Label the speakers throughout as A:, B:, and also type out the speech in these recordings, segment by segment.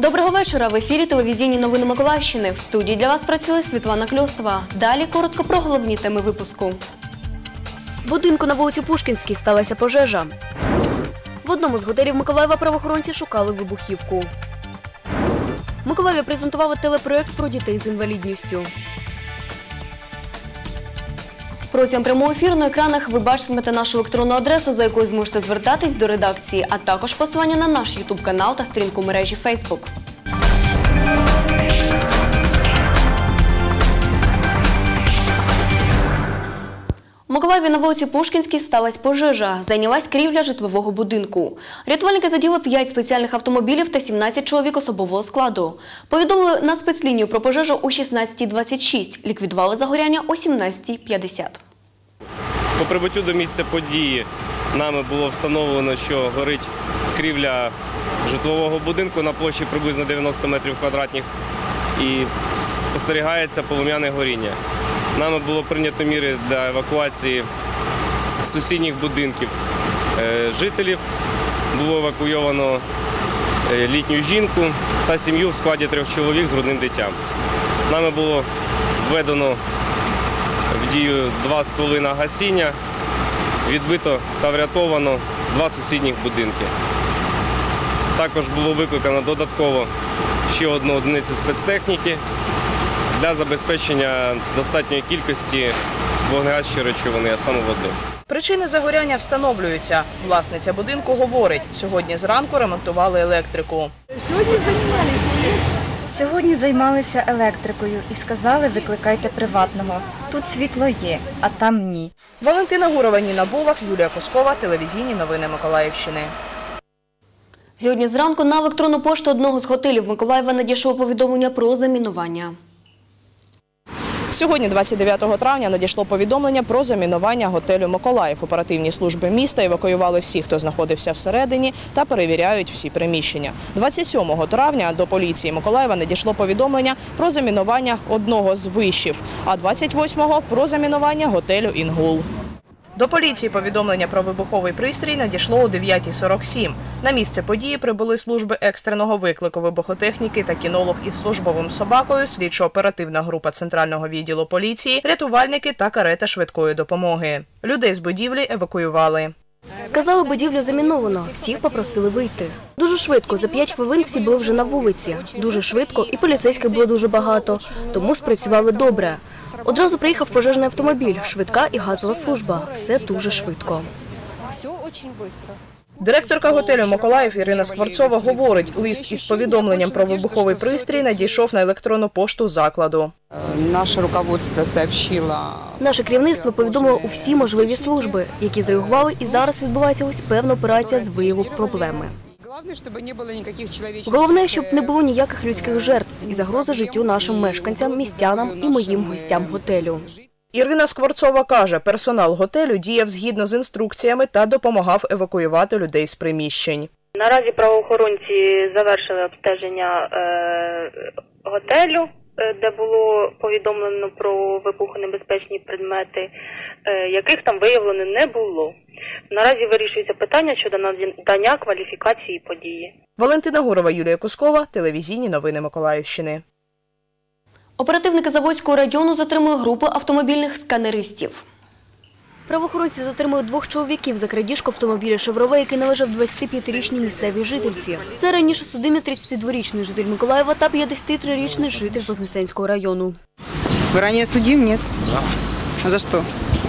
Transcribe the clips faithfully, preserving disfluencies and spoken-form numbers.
A: Доброго вечора. В ефірі телевізійні новини Миколаївщини. В студії для вас працює Світлана Кльосова. Далі коротко про головні теми випуску. В будинку на вулиці Пушкінській сталася пожежа. В одному з готелів Миколаєва правоохоронці шукали вибухівку. В Миколаєві презентували телепроект про дітей з інвалідністю. Протягом прямого ефіру на екранах ви бачитимете нашу електронну адресу, за якою зможете звертатись до редакції, а також посилання на наш ютуб-канал та сторінку мережі Фейсбук. У Миколаєві на вулиці Пушкінській сталася пожежа. Зайнялась крівля житлового будинку. Рятувальники задіяли п'ять спеціальних автомобілів та сімнадцять чоловік особового складу. Повідомили на спецлінію про пожежу о шістнадцятій двадцять шість. Ліквідували загоряння о сімнадцятій п'ятдесят.
B: По прибуттю до місця події нами було встановлено, що горить крівля житлового будинку на площі приблизно дев'яносто метрів квадратних і спостерігається полум'яне горіння. Нами було прийнято міри для евакуації з сусідніх будинків жителів. Було евакуйовано літню жінку та сім'ю в складі трьох чоловік з грудним дитям. Нами було введено в дію два стволи на гасіння, відбито та врятовано два сусідніх будинки. Також було викликано додатково ще одну одиницю спецтехніки для забезпечення достатньої кількості вогнегасючої речовини, а саме води.
C: Причини загоряння встановлюються. Власниця будинку говорить, сьогодні зранку ремонтували електрику.
D: Сьогодні займалися
E: Сьогодні займалися електрикою і сказали, викликайте приватного. Тут світло є, а там ні.
C: Валентина Гурова, Ніна Булах, Юлія Кускова, телевізійні новини Миколаївщини.
A: Сьогодні зранку на електронну пошту одного з готелів Миколаєва надійшло повідомлення про замінування.
C: Сьогодні, двадцять дев'ятого травня, надійшло повідомлення про замінування готелю «Миколаїв». Оперативні служби міста евакуювали всіх, хто знаходився всередині, та перевіряють всі приміщення. двадцять сьомого травня до поліції Миколаєва надійшло повідомлення про замінування одного з вишів, а двадцять восьмого – про замінування готелю «Інгул». До поліції повідомлення про вибуховий пристрій надійшло о дев'ятій сорок сім. На місце події прибули служби екстреного виклику вибухотехніки та кінолог із службовим собакою, слідчо-оперативна група Центрального відділу поліції, рятувальники та карета швидкої допомоги. Людей з будівлі евакуювали.
A: Казали, будівлю заміновано, всіх попросили вийти. Дуже швидко, за п'ять хвилин всі були вже на вулиці. Дуже швидко і поліцейських було дуже багато, тому спрацювали добре. Одразу приїхав пожежний автомобіль, швидка і газова служба. Все дуже швидко.
C: Директорка готелю «Миколаїв» Ірина Скворцова говорить, лист із повідомленням про вибуховий пристрій надійшов на електронну пошту закладу.
D: Наше руководство сообщило.
A: Наше керівництво повідомило у всі можливі служби, які зреагували, і зараз відбувається ось певна операція з вияву проблеми. Головне, щоб не було ніяких людських жертв і загрози життю нашим мешканцям, містянам і моїм гостям готелю.
C: Ірина Скворцова каже, персонал готелю діяв згідно з інструкціями та допомагав евакуювати людей з приміщень.
F: Наразі правоохоронці завершили обстеження е, готелю, де було повідомлено про вибухонебезпечні предмети, е, яких там виявлено не було. Наразі вирішується питання щодо надання кваліфікації події.
C: Валентина Гурова, Юлія Кускова, телевізійні новини Миколаївщини.
A: Оперативники Заводського району затримали групу автомобільних сканеристів. Правоохоронці затримали двох чоловіків за крадіжку автомобіля «Шеврове», який належав двадцятип'ятирічній місцевій жительці. Це раніше судимий тридцятидворічний житель Миколаєва та п'ятдесятитрирічний житель Вознесенського району.
D: Ви раніше судим, ні?
G: Да.
D: А за що?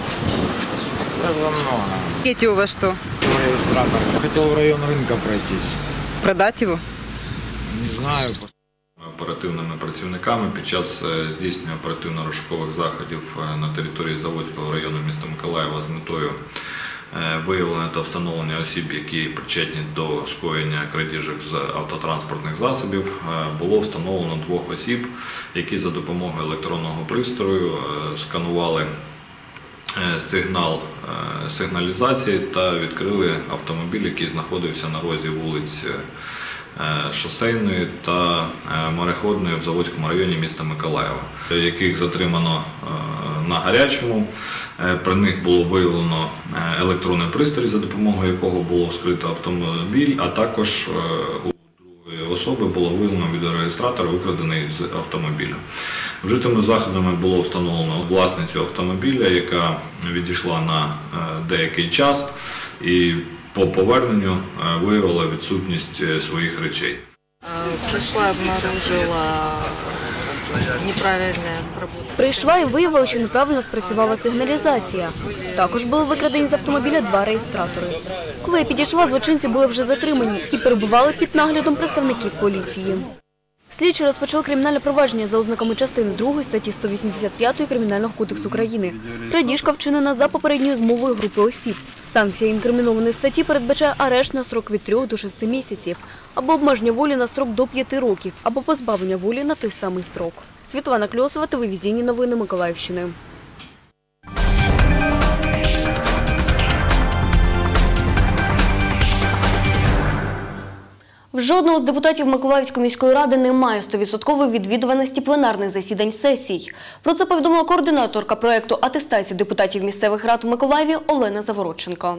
G: За много.
D: Дети у вас що?
G: Регистратор. Хотел в район рынка пройтись.
D: Продати його?
G: Не знаю.
H: Оперативними працівниками під час здійснення оперативно-розшукових заходів на території Заводського району міста Миколаєва з метою виявлення та встановлення осіб, які причетні до скоєння крадіжок з автотранспортних засобів, було встановлено двох осіб, які за допомогою електронного пристрою сканували сигнал сигналізації та відкрили автомобіль, який знаходився на розі вулиць Шосейної та Мореходної в Заводському районі міста Миколаєва, яких затримано на гарячому. При них було виявлено електронний пристрій, за допомогою якого було вскрито автомобіль, а також у другої особи було виявлено відеореєстратор, викрадений з автомобіля. Вжитими заходами було встановлено власницю автомобіля, яка відійшла на деякий час і по поверненню виявила відсутність своїх речей.
I: Прийшла, обнаружила неправильне сработання.
A: Прийшла і виявила, що неправильно спрацювала сигналізація. Також були викрадені з автомобіля два реєстратори. Коли я підійшла, злочинці були вже затримані і перебували під наглядом представників поліції. Слідчі розпочали кримінальне провадження за ознаками частини другої статті сто вісімдесят п'ять Кримінального кодексу України. Крадіжка вчинена за попередньою змовою групи осіб. Санкція інкримінованої статті передбачає арешт на строк від трьох до шести місяців, або обмеження волі на строк до п'яти років, або позбавлення волі на той самий строк. Світлана Кльосова, телевізійні новини Миколаївщини. В жодного з депутатів Миколаївської міської ради немає сто відсотків відвідуваності пленарних засідань сесій. Про це повідомила координаторка проєкту атестації депутатів місцевих рад в Миколаєві Олена Завородченко.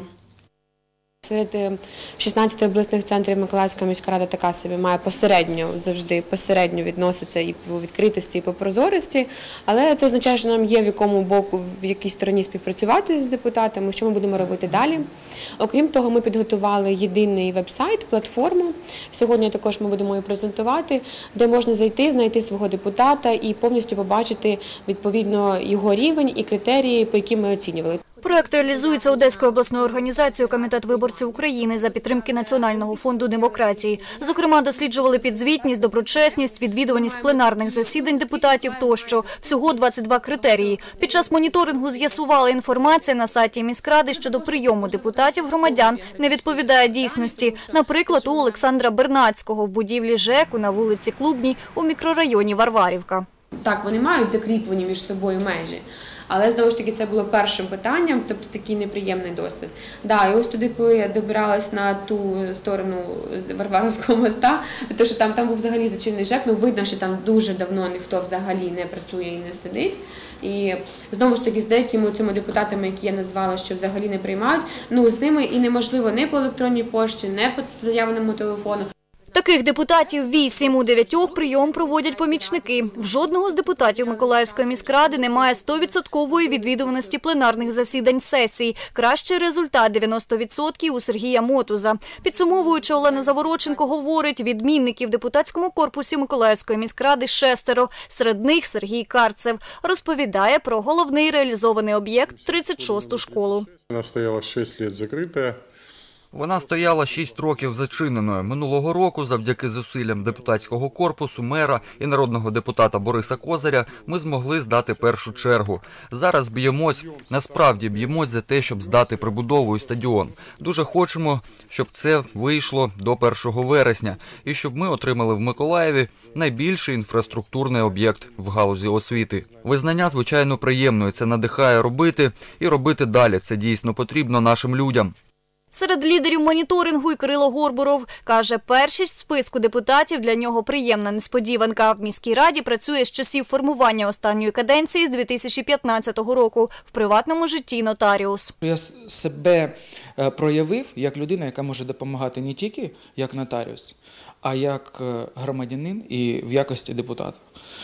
J: Серед шістнадцяти обласних центрів Миколаївська міська рада така собі має посередньо, завжди посередньо відноситься і по відкритості, і по прозорості, але це означає, що нам є в якому боку, в якій стороні співпрацювати з депутатами, що ми будемо робити далі. Окрім того, ми підготували єдиний веб-сайт, платформу, сьогодні також ми будемо її презентувати, де можна зайти, знайти свого депутата і повністю побачити відповідно його рівень і критерії, по яким ми оцінювали.
K: Проект реалізується Одеською обласною організацією «Комітет виборців України» за підтримки Національного фонду демократії. Зокрема, досліджували підзвітність, доброчесність, відвідуваність пленарних засідань депутатів тощо. Всього двадцять два критерії. Під час моніторингу з'ясували, інформація на сайті міськради щодо прийому депутатів громадян не відповідає дійсності. Наприклад, у Олександра Бернацького в будівлі ЖЕКу на вулиці Клубній у мікрорайоні Варварівка.
J: Так, вони мають закріплені між собою межі. Але, знову ж таки, це було першим питанням, тобто такий неприємний досвід. Да, і ось туди, коли я добиралась на ту сторону Варварівського моста, тому що там, там був взагалі зачинений ЖЕК, ну видно, що там дуже давно ніхто взагалі не працює і не сидить. І, знову ж таки, з деякими цими депутатами, які я назвала, що взагалі не приймають, ну, з ними і неможливо не по електронній пошті, не по заявленому телефону.
K: Таких депутатів вісім, у дев'ятьох прийом проводять помічники. В жодного з депутатів Миколаївської міськради немає сто відсотків відвідуваності пленарних засідань сесій. Кращий результат – дев'яносто відсотків у Сергія Мотуза. Підсумовуючи, Олена Завородченко говорить, відмінників в депутатському корпусі Миколаївської міськради шестеро. Серед них Сергій Карцев. Розповідає про головний реалізований об'єкт – тридцять шосту школу.
L: Вона стояла шість років закрита.
M: Вона стояла шість років зачиненою. Минулого року, завдяки зусиллям депутатського корпусу, мера і народного депутата Бориса Козиря, ми змогли здати першу чергу. Зараз б'ємось, насправді б'ємось за те, щоб здати прибудову і стадіон. Дуже хочемо, щоб це вийшло до першого вересня і щоб ми отримали в Миколаєві найбільший інфраструктурний об'єкт в галузі освіти. Визнання, звичайно, приємно, це надихає робити і робити далі. Це дійсно потрібно нашим людям.
K: Серед лідерів моніторингу і Кирило Горбуров. Каже, першість в списку депутатів для нього приємна несподіванка. В міській раді працює з часів формування останньої каденції з дві тисячі п'ятнадцятого року. В приватному житті нотаріус.
N: Я себе проявив як людина, яка може допомагати не тільки як нотаріус, а як громадянин і в якості депутата.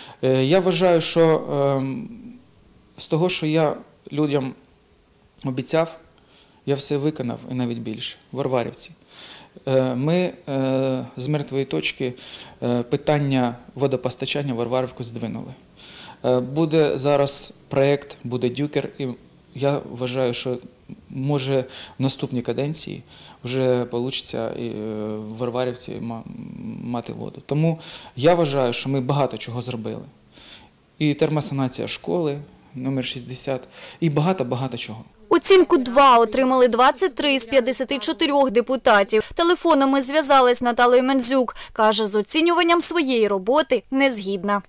N: Я вважаю, що з того, що я людям обіцяв, я все виконав і навіть більше. В Варварівці. Ми з мертвої точки питання водопостачання в Варварівку здвинули. Буде зараз проєкт, буде дюкер, і я вважаю, що може в наступній каденції вже вийде в Варварівці мати воду. Тому я вважаю, що ми багато чого зробили. І термосанація школи, номер шістдесят, і багато-багато чого.
K: Оцінку два отримали двадцять три з п'ятдесяти чотирьох депутатів. Телефонами зв'язались Наталею Мандзюк. Каже, з оцінюванням своєї роботи не згідна.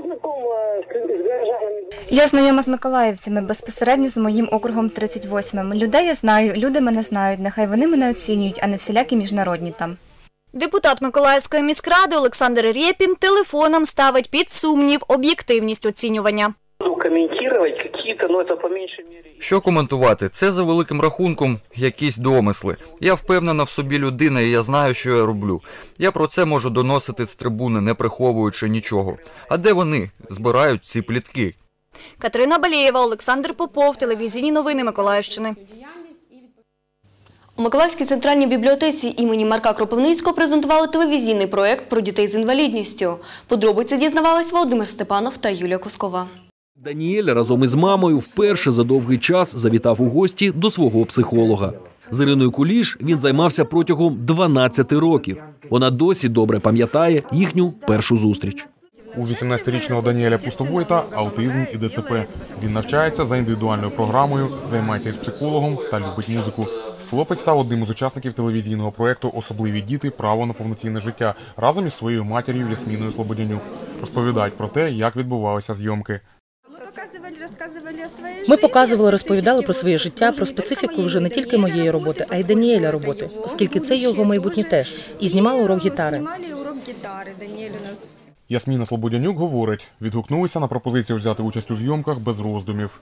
E: Я знайома з миколаївцями, безпосередньо з моїм округом тридцять восьмим. Людей я знаю, люди мене знають, нехай вони мене оцінюють, а не всілякі міжнародні там.
K: Депутат Миколаївської міськради Олександр Рєпін телефоном ставить під сумнів об'єктивність оцінювання.
O: Комментировать какие-то какие-то, но это по меньшей мере.
M: Що коментувати? Це за великим рахунком якісь домисли. Я впевнена в собі людина і я знаю, що я роблю. Я про це можу доносити з трибуни, не приховуючи нічого. А де вони збирають ці плітки?
K: Катерина Балєєва, Олександр Попов, телевізійні новини Миколаївщини.
A: У Миколаївській центральній бібліотеці імені Марка Кропивницького презентували телевізійний проєкт про дітей з інвалідністю. Подробиці дізнавались Володимир Степанов та Юлія Кускова.
P: Даніель разом із мамою вперше за довгий час завітав у гості до свого психолога. З Іриною Куліш він займався протягом дванадцяти років. Вона досі добре пам'ятає їхню першу зустріч.
Q: У вісімнадцятирічного Даніеля Пустовойта аутизм і Де Це Пе. Він навчається за індивідуальною програмою, займається із психологом та любить музику. Хлопець став одним із учасників телевізійного проєкту «Особливі діти. Право на повноцінне життя» разом із своєю матір'ю Ясміною Слободянюк. Розповідають про те, як відбувалися зйомки.
R: Ми показували, розповідали про своє життя, про специфіку вже не тільки моєї роботи, а й Даніеля роботи, оскільки це його майбутнє теж. І знімали урок гітари.
Q: Ясміна Слободянюк говорить, відгукнулися на пропозицію взяти участь у зйомках без роздумів.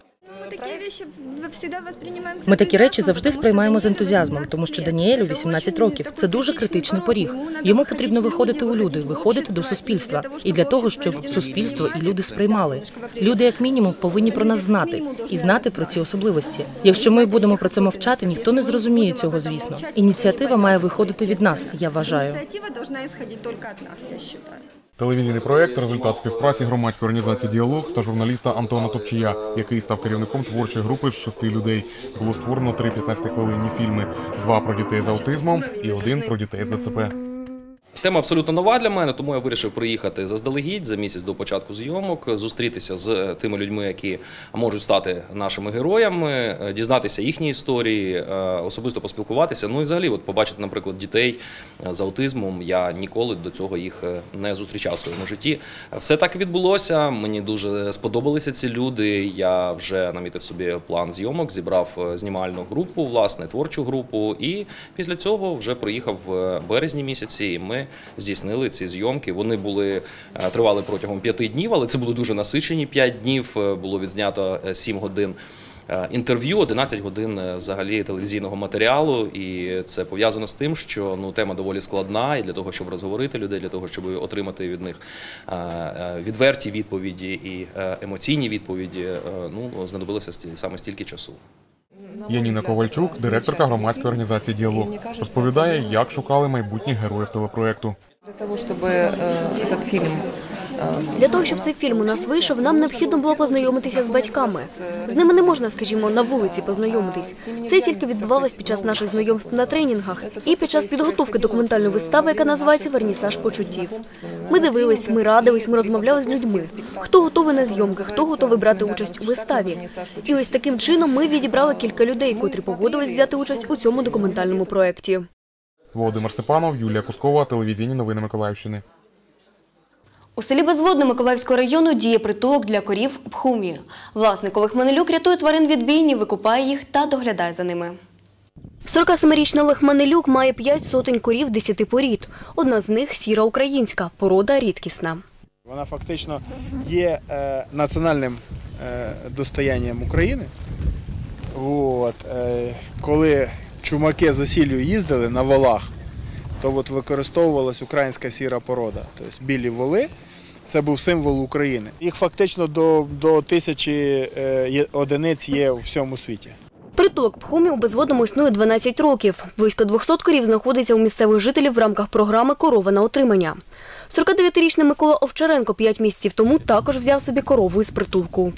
R: Ми такі речі завжди сприймаємо з ентузіазмом, тому що Даніелю вісімнадцять років. Це дуже критичний поріг. Йому потрібно виходити у люди, виходити до суспільства. І для того, щоб суспільство і люди сприймали. Люди, як мінімум, повинні про нас знати. І знати про ці особливості. Якщо ми будемо про це мовчати, ніхто не зрозуміє цього, звісно. Ініціатива має виходити від нас, я вважаю.
Q: Телевізійний проєкт – результат співпраці громадської організації «Діалог» та журналіста Антона Топчія, який став керівником творчої групи з шести людей. Було створено три п'ятнадцятихвилинні фільми – два про дітей з аутизмом і один про дітей з Де Це Пе.
S: Тема абсолютно нова для мене, тому я вирішив приїхати заздалегідь, за місяць до початку зйомок, зустрітися з тими людьми, які можуть стати нашими героями, дізнатися їхні історії, особисто поспілкуватися, ну і взагалі от побачити, наприклад, дітей з аутизмом. Я ніколи до цього їх не зустрічав в своєму житті. Все так і відбулося, мені дуже сподобалися ці люди, я вже намітив собі план зйомок, зібрав знімальну групу, власне, творчу групу, і після цього вже приїхав в березні місяці, і ми здійснили ці зйомки. Вони були, тривали протягом п'яти днів, але це були дуже насичені п'ять днів. Було відзнято сім годин інтерв'ю, одинадцять годин взагалі телевізійного матеріалу. І це пов'язано з тим, що ну, тема доволі складна, і для того, щоб розговорити людей, для того, щоб отримати від них відверті відповіді і емоційні відповіді, ну, знадобилося саме стільки часу.
Q: Яніна Ковальчук, директорка громадської організації «Діалог», розповідає, як шукали майбутніх героїв телепроєкту.
I: Для того, щоб цей фільм
A: Для того, щоб цей фільм у нас вийшов, нам необхідно було познайомитися з батьками. З ними не можна, скажімо, на вулиці познайомитись. Це тільки відбувалось під час наших знайомств на тренінгах і під час підготовки документальної вистави, яка називається «Вернісаж почуттів». Ми дивились, ми радились, ми розмовляли з людьми. Хто готовий на зйомки, хто готовий брати участь у виставі. І ось таким чином ми відібрали кілька людей, котрі погодились взяти участь у цьому документальному проєкті.
Q: Володимир Степанов, Юлія Кускова, телевізійні новини Миколаївщини.
A: У селі Безводне Миколаївського району діє притулок для корів «Пхумі». Власник Олег Манелюк рятує тварин від бійні, викупає їх та доглядає за ними. сорокасемирічний Олег Манелюк має п'ять сотень корів десяти порід. Одна з них – сіра українська, порода рідкісна.
T: Вона фактично є е, національним е, достоянням України. От, е, коли чумаки з осіллю їздили на волах, то от використовувалась українська сіра порода, тобто білі воли. Це був символ України. Їх фактично до, до тисячі е, одиниць є у всьому світі.
A: Притулок «Пхумі» у Безводному існує дванадцять років. Близько двохсот корів знаходиться у місцевих жителів в рамках програми «Корова на утримання». сорокадев'ятирічний Микола Овчаренко п'ять місяців тому також взяв собі корову із притулку.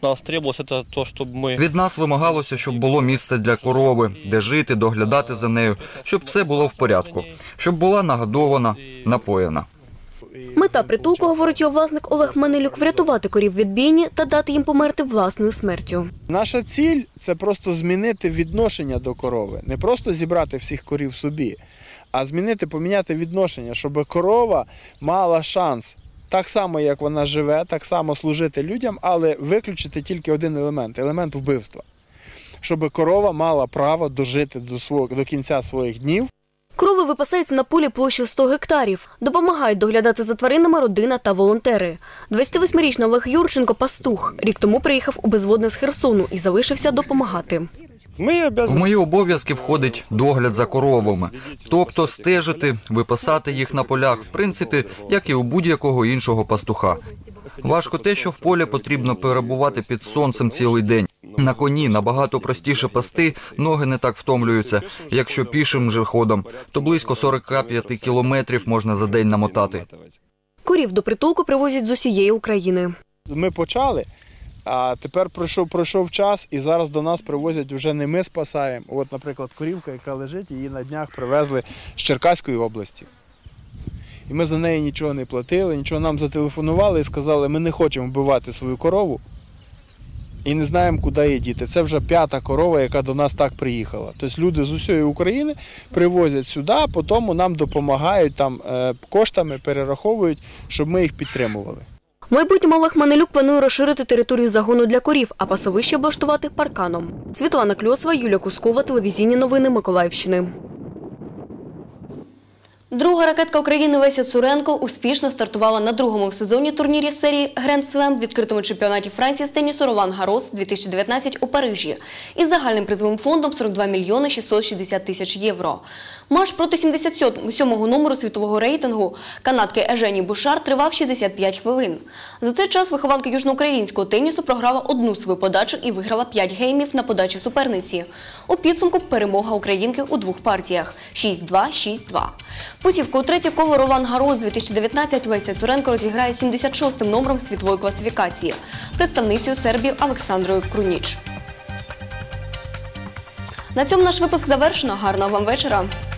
M: Від нас вимагалося, щоб було місце для корови, де жити, доглядати за нею, щоб все було в порядку, щоб була нагодована, напоєна.
A: Мета притулку, говорить його власник Олег Манелюк, врятувати корів від бійні та дати їм померти власною смертю.
T: Наша ціль – це просто змінити відношення до корови. Не просто зібрати всіх корів собі, а змінити, поміняти відношення, щоб корова мала шанс так само, як вона живе, так само служити людям, але виключити тільки один елемент – елемент вбивства. Щоб корова мала право дожити до, свого, до кінця своїх днів.
A: Корови випасаються на полі площею сто гектарів. Допомагають доглядати за тваринами родина та волонтери. двадцятивосьмирічний Олег Юрченко – пастух. Рік тому приїхав у Безводне з Херсону і залишився допомагати.
M: В мої обов'язки входить догляд за коровами. Тобто стежити, випасати їх на полях, в принципі, як і у будь-якого іншого пастуха. Важко те, що в полі потрібно перебувати під сонцем цілий день. На коні набагато простіше пасти, ноги не так втомлюються. Якщо пішим же ходом, то близько сорок п'ять кілометрів можна за день намотати.
A: Корів до притулку привозять з усієї України.
T: Ми почали, а тепер пройшов, пройшов час і зараз до нас привозять вже не ми спасаємо. От, наприклад, корівка, яка лежить, її на днях привезли з Черкаської області. І ми за неї нічого не платили, нічого, нам зателефонували і сказали, ми не хочемо вбивати свою корову і не знаємо, куди її діти. Це вже п'ята корова, яка до нас так приїхала. Тобто люди з усієї України привозять сюди, а потім нам допомагають, там, коштами перераховують, щоб ми їх підтримували.
A: В майбутньому Олег Манилюк планує розширити територію загону для корів, а пасовище облаштувати парканом. Світлана Кльосова, Юлія Кускова, телевізійні новини Миколаївщини. Друга ракетка України Леся Цуренко успішно стартувала на другому в сезоні турнірі серії Гранд Слем в відкритому чемпіонаті Франції з тенісу Ролан Гарос дві тисячі дев'ятнадцять у Парижі із загальним призовим фондом сорок два мільйони шістсот шістдесят тисяч євро. Матч проти сімдесят сьомого номеру світового рейтингу канадки Ежені Бушар тривав шістдесят п'ять хвилин. За цей час вихованка южноукраїнського тенісу програла одну свою подачу і виграла п'ять геймів на подачі суперниці. У підсумку перемога українки у двох партіях – шість-два, шість-два. Путівку у третє коло Ролан Гарос дві тисячі дев'ятнадцять Леся Цуренко розіграє сімдесят шостим номером світової класифікації – представницею Сербії Олександрою Круніч. На цьому наш випуск завершено. Гарного вам вечора!